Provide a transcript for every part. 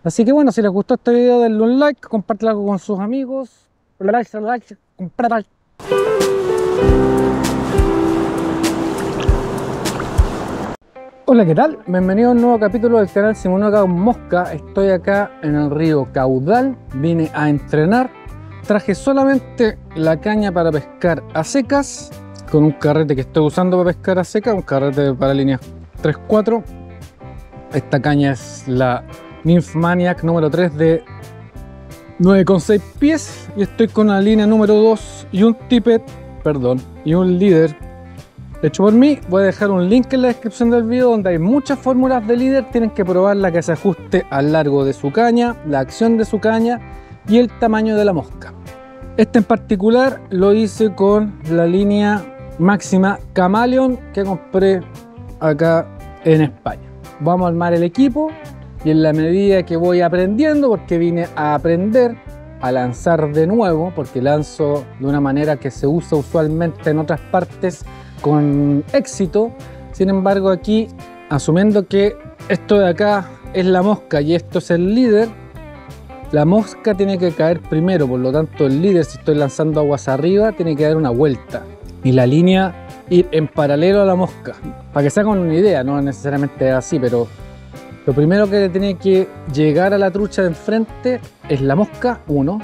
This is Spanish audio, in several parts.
Así que bueno, si les gustó este video, denle un like, compártelo con sus amigos. Compártelo. Hola, ¿qué tal? Bienvenido a un nuevo capítulo del canal Simón acá con Mosca. Estoy acá en el río Caudal, vine a entrenar. Traje solamente la caña para pescar a secas, con un carrete que estoy usando para pescar a secas, un carrete para líneas 3-4. Esta caña es la Nymphmaniac número 3 de 9,6 pies y estoy con la línea número 2 y un tippet, y un líder hecho por mí. Voy a dejar un link en la descripción del video donde hay muchas fórmulas de líder. Tienen que probar la que se ajuste al largo de su caña, la acción de su caña y el tamaño de la mosca. Este en particular lo hice con la línea máxima Chameleon que compré acá en España. Vamos a armar el equipo y en la medida que voy aprendiendo, porque vine a aprender a lanzar de nuevo, porque lanzo de una manera que se usa usualmente en otras partes con éxito. Sin embargo, aquí, asumiendo que esto de acá es la mosca y esto es el líder, la mosca tiene que caer primero, por lo tanto el líder, si estoy lanzando aguas arriba, tiene que dar una vuelta y la línea ir en paralelo a la mosca, para que se hagan una idea. No necesariamente es así, pero lo primero que tiene que llegar a la trucha de enfrente es la mosca, 1.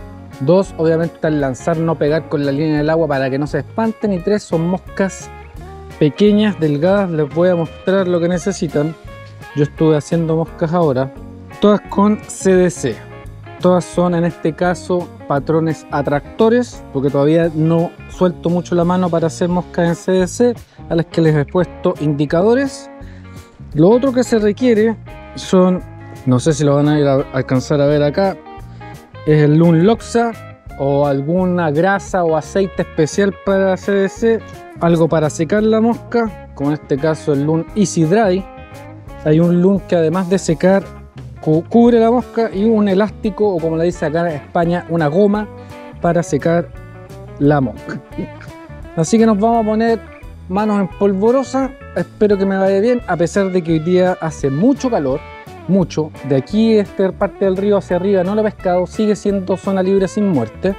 2, obviamente al lanzar no pegar con la línea del agua para que no se espanten. Y 3, son moscas pequeñas, delgadas. Les voy a mostrar lo que necesitan. Yo estuve haciendo moscas ahora, todas con CDC. Todas son en este caso patrones atractores, porque todavía no suelto mucho la mano para hacer moscas en CDC, a las que les he puesto indicadores. Lo otro que se requiere son, no sé si lo van a ir a alcanzar a ver acá, es el Loon Loxa o alguna grasa o aceite especial para CDC, algo para secar la mosca, como en este caso el Loon Easy Dry. Hay un Loon que además de secar cubre la mosca, y un elástico, o como le dice acá en España, una goma para secar la mosca. Así que nos vamos a poner manos en polvorosa. Espero que me vaya bien, a pesar de que hoy día hace mucho calor, mucho. De aquí, esta parte del río hacia arriba no lo he pescado, sigue siendo zona libre sin muerte.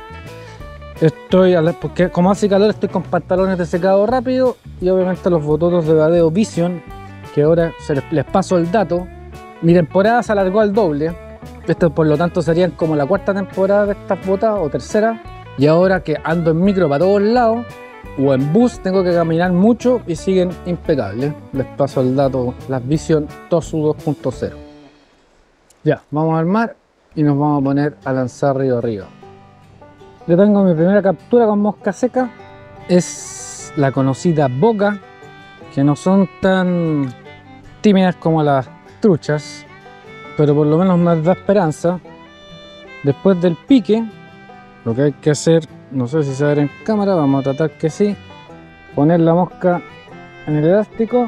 Porque como hace calor, estoy con pantalones de secado rápido y obviamente los bototos de Vadeo Vision, que ahora les paso el dato. Mi temporada se alargó al doble. Esto por lo tanto serían como la 4ª temporada de estas botas, o 3ª. Y ahora que ando en micro para todos lados o en bus, tengo que caminar mucho y siguen impecables. Les paso el dato, las Vision Tosu 2.0. Ya, vamos a armar y nos vamos a poner a lanzar río arriba. Yo tengo mi primera captura con mosca seca. Es la conocida boca, que no son tan tímidas como las truchas, pero por lo menos me da esperanza. Después del pique, lo que hay que hacer, no sé si se ve en cámara, vamos a tratar que sí, poner la mosca en el elástico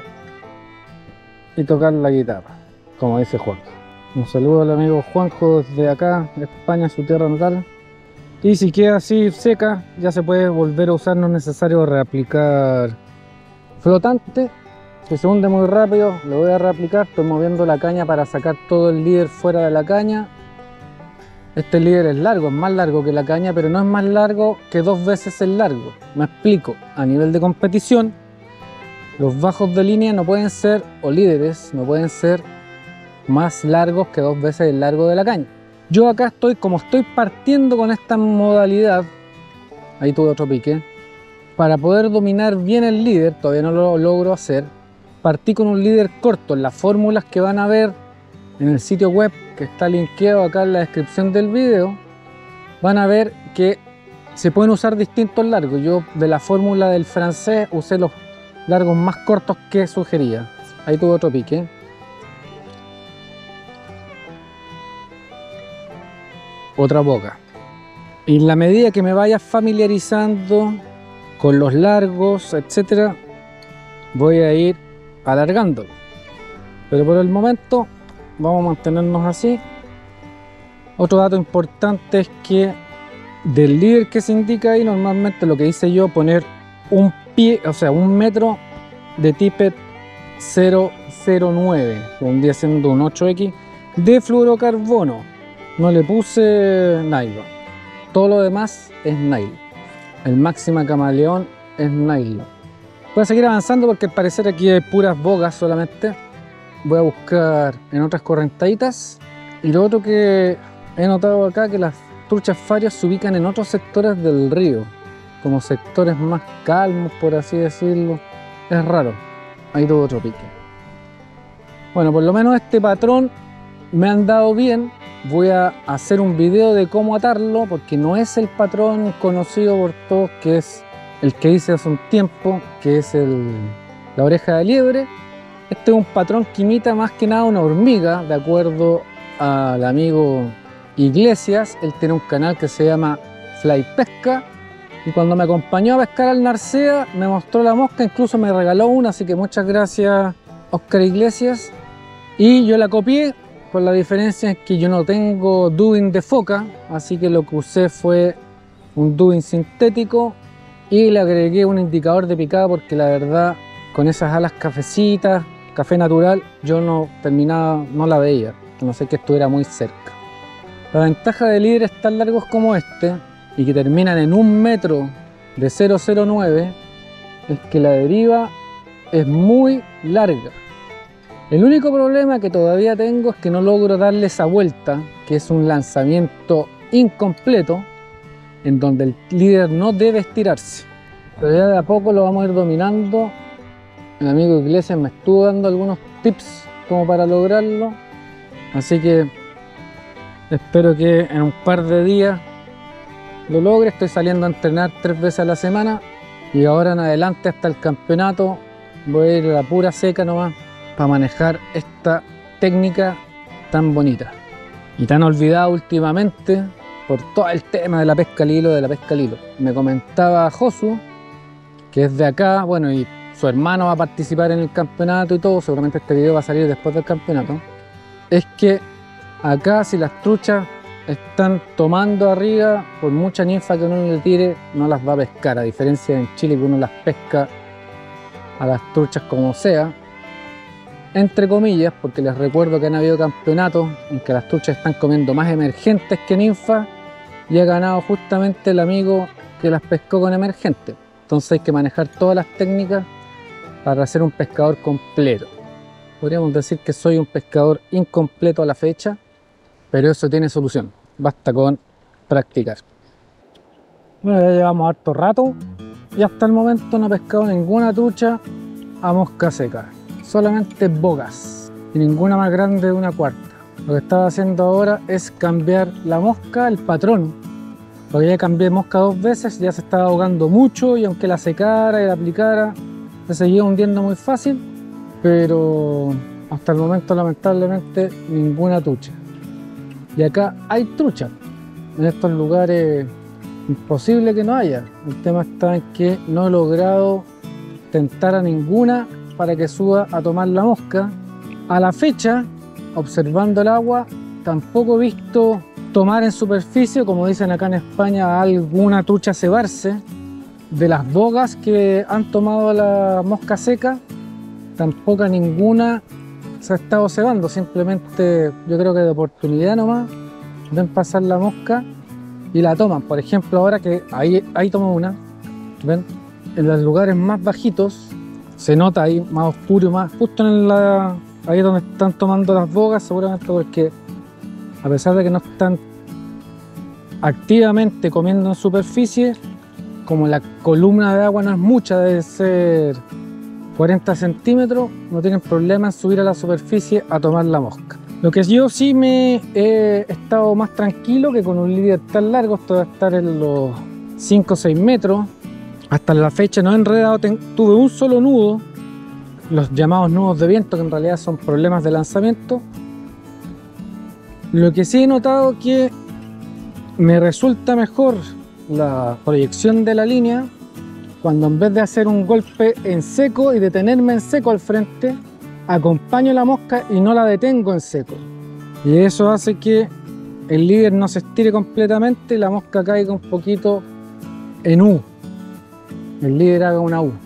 y tocar la guitarra, como dice Juan. Un saludo al amigo Juanjo desde acá, España, su tierra natal. Y si queda así seca, ya se puede volver a usar, no es necesario reaplicar flotante. Si se hunde muy rápido, lo voy a reaplicar. Estoy moviendo la caña para sacar todo el líder fuera de la caña. Este líder es largo, es más largo que la caña, pero no es más largo que 2 veces el largo. Me explico. A nivel de competición, los bajos de línea no pueden ser, o líderes, no pueden ser más largos que 2 veces el largo de la caña. Yo acá estoy, como estoy partiendo con esta modalidad, ahí tuve otro pique, para poder dominar bien el líder, todavía no lo logro hacer. Partí con un líder corto. En las fórmulas que van a ver en el sitio web, que está linkeado acá en la descripción del video, van a ver que se pueden usar distintos largos. Yo de la fórmula del francés usé los largos más cortos que sugería. Ahí tuve otro pique. Otra boca. Y en la medida que me vaya familiarizando con los largos, etcétera, voy a ir alargándolo, pero por el momento vamos a mantenernos así. Otro dato importante es que del líder que se indica ahí, normalmente lo que hice yo, poner un pie, o sea, 1 metro de tippet 009, vendría siendo un 8X, de fluorocarbono. No le puse nylon. Todo lo demás es nylon. El Máxima Camaleón es nylon. Voy a seguir avanzando porque al parecer aquí hay puras bogas solamente. Voy a buscar en otras correntaditas. Y lo otro que he notado acá, que las truchas farias se ubican en otros sectores del río, como sectores más calmos, por así decirlo. Es raro. Ahí tuvo otro pique. Bueno, por lo menos este patrón me han dado bien. Voy a hacer un video de cómo atarlo, porque no es el patrón conocido por todos, que es el que hice hace un tiempo, que es la oreja de liebre. Este es un patrón que imita más que nada una hormiga, de acuerdo al amigo Iglesias. Él tiene un canal que se llama Fly Pesca, y cuando me acompañó a pescar al Narcea me mostró la mosca, incluso me regaló una, así que muchas gracias, Oscar Iglesias. Y yo la copié, con la diferencia es que yo no tengo dubin de foca, así que lo que usé fue un dubin sintético y le agregué un indicador de picada, porque la verdad con esas alas cafecitas, café natural, yo no terminaba, no la veía, a no ser que estuviera muy cerca. La ventaja de líderes tan largos como este y que terminan en 1 metro de 0,09 es que la deriva es muy larga. El único problema que todavía tengo es que no logro darle esa vuelta, que es un lanzamiento incompleto, en donde el líder no debe estirarse. Pero ya de a poco lo vamos a ir dominando. El amigo Iglesias me estuvo dando algunos tips como para lograrlo, así que espero que en un par de días lo logre. Estoy saliendo a entrenar 3 veces a la semana y ahora en adelante hasta el campeonato voy a ir a la pura seca nomás, para manejar esta técnica tan bonita y tan olvidada últimamente por todo el tema de la pesca al hilo, Me comentaba Josu, que es de acá, bueno, y su hermano va a participar en el campeonato y todo, seguramente este video va a salir después del campeonato, es que acá si las truchas están tomando arriba, por mucha ninfa que uno le tire, no las va a pescar, a diferencia de en Chile que uno las pesca a las truchas como sea, entre comillas, porque les recuerdo que han habido campeonatos en que las truchas están comiendo más emergentes que ninfas y ha ganado justamente el amigo que las pescó con emergentes. Entonces hay que manejar todas las técnicas para ser un pescador completo. Podríamos decir que soy un pescador incompleto a la fecha, pero eso tiene solución, basta con practicar. Bueno, ya llevamos harto rato y hasta el momento no he pescado ninguna trucha a mosca seca. Solamente bogas y ninguna más grande de 1/4. Lo que estaba haciendo ahora es cambiar la mosca, el patrón, porque ya cambié mosca 2 veces, ya se estaba ahogando mucho y aunque la secara y la aplicara se seguía hundiendo muy fácil, pero hasta el momento lamentablemente ninguna trucha. Y acá hay trucha, en estos lugares imposible que no haya. El tema está en que no he logrado tentar a ninguna para que suba a tomar la mosca. A la fecha, observando el agua, tampoco he visto tomar en superficie, como dicen acá en España, alguna trucha cebarse. De las bogas que han tomado la mosca seca, tampoco ninguna se ha estado cebando, simplemente yo creo que de oportunidad nomás ven pasar la mosca y la toman. Por ejemplo, ahora que ahí tomo una, ven, en los lugares más bajitos se nota ahí más oscuro, más justo ahí donde están tomando las bogas, seguramente porque a pesar de que no están activamente comiendo en superficie, como la columna de agua no es mucha, debe ser 40 centímetros, no tienen problema en subir a la superficie a tomar la mosca. Lo que yo sí me he estado más tranquilo, que con un líder tan largo, esto va a estar en los 5 o 6 metros. Hasta la fecha no he enredado, tuve un solo nudo, los llamados nudos de viento, que en realidad son problemas de lanzamiento. Lo que sí he notado que me resulta mejor la proyección de la línea cuando en vez de hacer un golpe en seco y detenerme en seco al frente, acompaño la mosca y no la detengo en seco. Y eso hace que el líder no se estire completamente y la mosca caiga un poquito en U. El líder haga una U.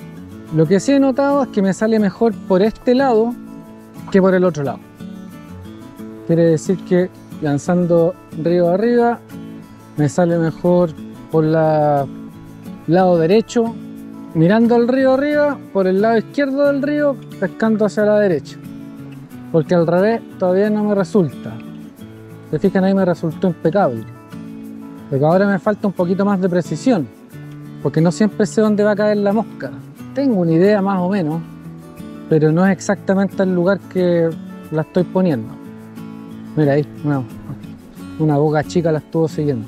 Lo que sí he notado es que me sale mejor por este lado que por el otro lado. Quiere decir que lanzando río arriba me sale mejor por el lado derecho, mirando el río arriba, por el lado izquierdo del río, pescando hacia la derecha. Porque al revés todavía no me resulta. Se fijan, ahí me resultó impecable. Pero ahora me falta un poquito más de precisión, porque no siempre sé dónde va a caer la mosca. Tengo una idea más o menos, pero no es exactamente el lugar que la estoy poniendo. Mira ahí, una boca chica la estuvo siguiendo.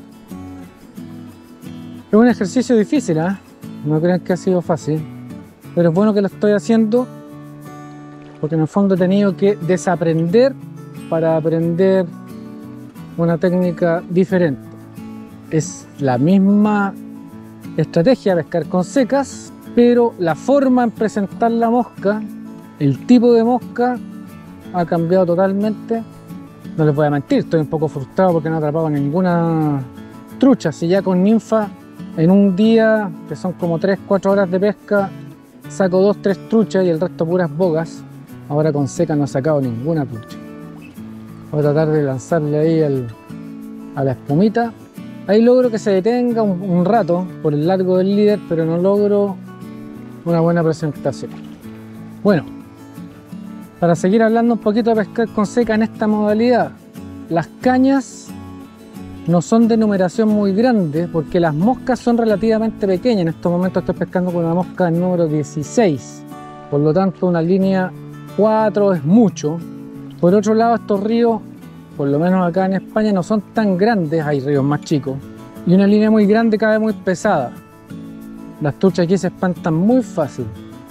Es un ejercicio difícil, ¿eh? No crean que ha sido fácil, pero es bueno que lo estoy haciendo, porque en el fondo he tenido que desaprender para aprender una técnica diferente. Es la misma estrategia, pescar con secas, pero la forma en presentar la mosca, el tipo de mosca ha cambiado totalmente. No les voy a mentir, estoy un poco frustrado porque no he atrapado ninguna trucha. Si ya con ninfa en un día, que son como 3-4 horas de pesca, saco 2-3 truchas y el resto puras bogas. Ahora con seca no he sacado ninguna trucha. Voy a tratar de lanzarle ahí a la espumita. Ahí logro que se detenga un rato por el largo del líder, pero no logro una buena presentación. Bueno, para seguir hablando un poquito de pescar con seca en esta modalidad, las cañas no son de numeración muy grande porque las moscas son relativamente pequeñas. En estos momentos estoy pescando con una mosca del número 16, por lo tanto una línea 4 es mucho. Por otro lado, estos ríos, por lo menos acá en España, no son tan grandes, hay ríos más chicos, y una línea muy grande cae muy pesada. Las truchas aquí se espantan muy fácil.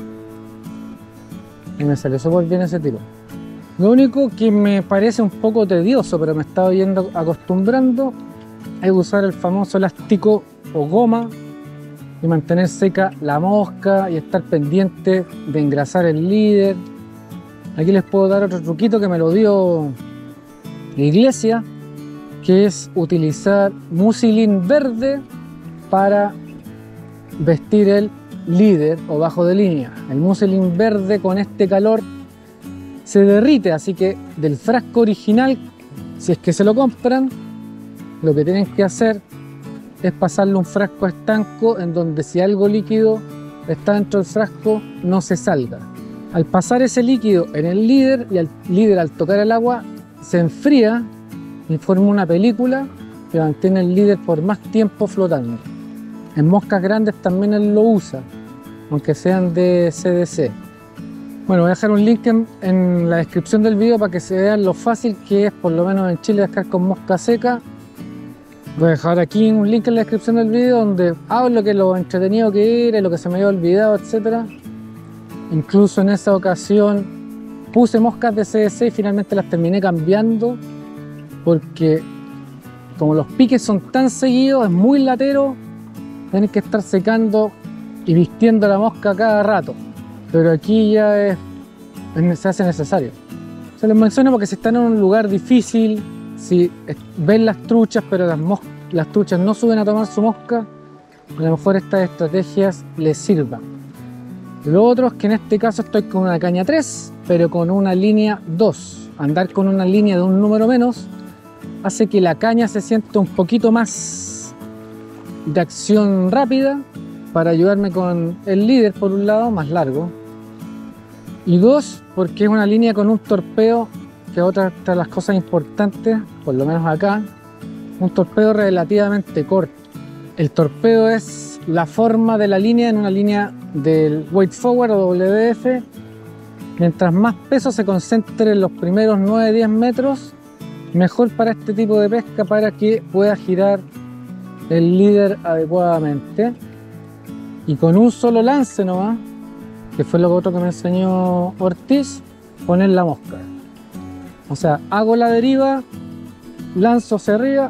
Y me salió súper bien ese tiro. Lo único que me parece un poco tedioso, pero me estaba yendo acostumbrando, es usar el famoso elástico o goma y mantener seca la mosca y estar pendiente de engrasar el líder. Aquí les puedo dar otro truquito que me lo dio la Iglesia, que es utilizar mucilín verde para vestir el líder o bajo de línea. El mucilín verde con este calor se derrite, así que del frasco original, si es que se lo compran, lo que tienen que hacer es pasarle un frasco estanco en donde si algo líquido está dentro del frasco no se salga. Al pasar ese líquido en el líder y el líder al tocar el agua se enfría y forma una película que mantiene el líder por más tiempo flotando. En moscas grandes también él lo usa, aunque sean de CDC. Bueno, voy a dejar un link en la descripción del video para que se vean lo fácil que es, por lo menos en Chile, pescar con mosca seca. Voy a dejar aquí un link en la descripción del video donde hablo de lo entretenido que era, lo que se me había olvidado, etc. Incluso en esa ocasión puse moscas de CDC y finalmente las terminé cambiando porque como los piques son tan seguidos, es muy latero, tienen que estar secando y vistiendo la mosca cada rato. Pero aquí ya se hace necesario. Se los menciono porque si están en un lugar difícil, si ven las truchas pero las truchas no suben a tomar su mosca, a lo mejor estas estrategias les sirvan. Lo otro es que en este caso estoy con una caña 3, pero con una línea 2. Andar con una línea de un número menos hace que la caña se sienta un poquito más de acción rápida para ayudarme con el líder, por un lado, más largo. Y dos, porque es una línea con un torpeo, que otra de las cosas importantes, por lo menos acá, un torpeo relativamente corto. El torpeo es la forma de la línea en una línea del weight forward o WF. Mientras más peso se concentre en los primeros 9-10 metros, mejor para este tipo de pesca, para que pueda girar el líder adecuadamente. Y con un solo lance nomás, que fue lo otro que me enseñó Ortiz, poner la mosca. O sea, hago la deriva, lanzo hacia arriba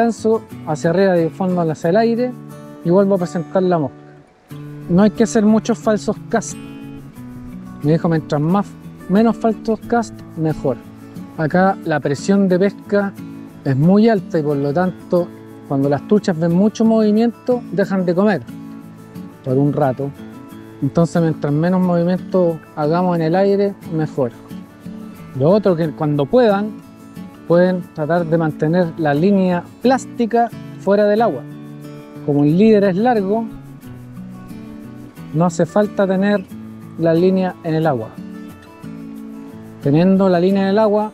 de fondo hacia el aire y vuelvo a presentar la mosca. No hay que hacer muchos falsos cast. Me dijo, mientras menos falsos cast, mejor. Acá la presión de pesca es muy alta y por lo tanto, cuando las truchas ven mucho movimiento, dejan de comer por un rato. Entonces, mientras menos movimiento hagamos en el aire, mejor. Lo otro, que cuando puedan, pueden tratar de mantener la línea plástica fuera del agua. Como el líder es largo, no hace falta tener la línea en el agua. Teniendo la línea en el agua,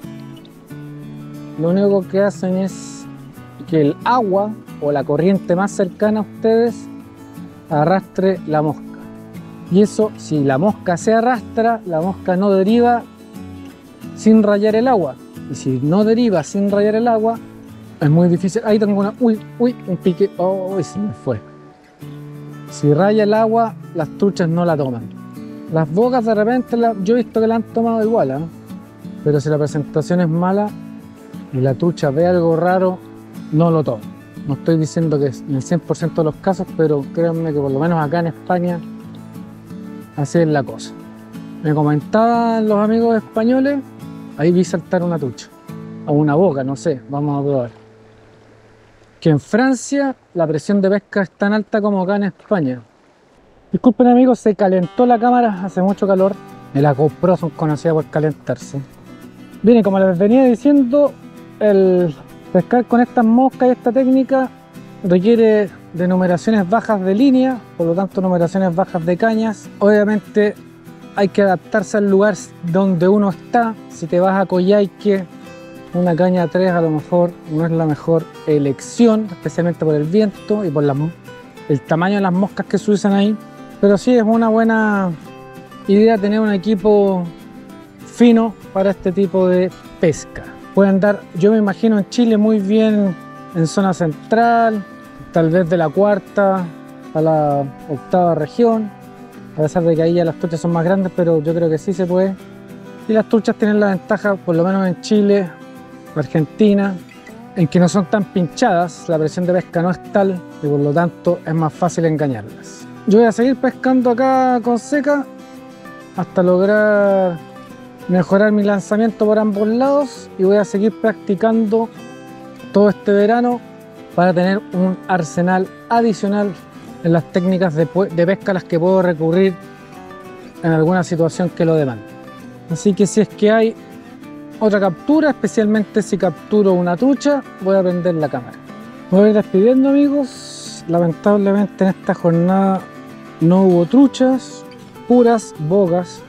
lo único que hacen es que el agua o la corriente más cercana a ustedes arrastre la mosca. Y eso, si la mosca se arrastra, la mosca no deriva sin rayar el agua. Y si no deriva sin rayar el agua, es muy difícil. Ahí tengo una... Uy, un pique. Oh, se me fue. Si raya el agua, las truchas no la toman. Las bocas de repente, yo he visto que la han tomado igual, ¿eh? Pero si la presentación es mala y la trucha ve algo raro, no lo toma. No estoy diciendo que es en el 100% de los casos, pero créanme que por lo menos acá en España así es la cosa. Me comentaban los amigos españoles, ahí vi saltar una trucha o una boca, no sé, vamos a probar. Que en Francia la presión de pesca es tan alta como acá en España. Disculpen amigos, se calentó la cámara, hace mucho calor. Las GoPro son conocidas por calentarse. Bien, como les venía diciendo, el pescar con estas moscas y esta técnica requiere de numeraciones bajas de línea, por lo tanto numeraciones bajas de cañas. Obviamente hay que adaptarse al lugar donde uno está. Si te vas a Coyhaique, una caña 3 a lo mejor no es la mejor elección, especialmente por el viento y por el tamaño de las moscas que se usan ahí. Pero sí es una buena idea tener un equipo fino para este tipo de pesca. Pueden dar, yo me imagino en Chile muy bien en zona central, tal vez de la 4ª a la 8ª región, a pesar de que ahí ya las truchas son más grandes, pero yo creo que sí se puede. Y las truchas tienen la ventaja, por lo menos en Chile, Argentina, en que no son tan pinchadas, la presión de pesca no es tal y por lo tanto es más fácil engañarlas. Yo voy a seguir pescando acá con seca hasta lograr mejorar mi lanzamiento por ambos lados y voy a seguir practicando todo este verano para tener un arsenal adicional en las técnicas de pesca a las que puedo recurrir en alguna situación que lo demande. Así que si es que hay otra captura, especialmente si capturo una trucha, voy a prender la cámara. Me voy despidiendo amigos. Lamentablemente en esta jornada no hubo truchas, puras bogas.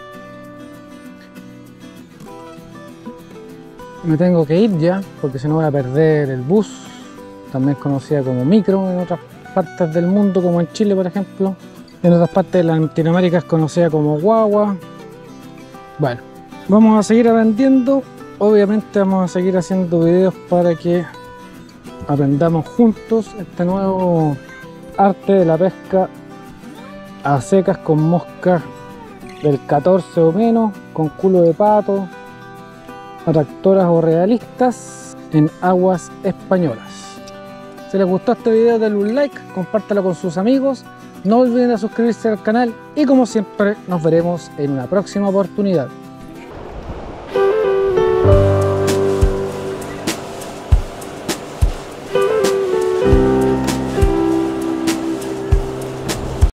Me tengo que ir ya porque si no voy a perder el bus, también conocida como micro en otras partes del mundo, como en Chile por ejemplo. En otras partes de Latinoamérica es conocida como guagua. Bueno, vamos a seguir aprendiendo. Obviamente vamos a seguir haciendo videos para que aprendamos juntos este nuevo arte de la pesca a secas con moscas del 14 o menos, con culo de pato, atractoras o realistas en aguas españolas. Si les gustó este video, denle un like, compártelo con sus amigos, no olviden de suscribirse al canal y como siempre nos veremos en una próxima oportunidad.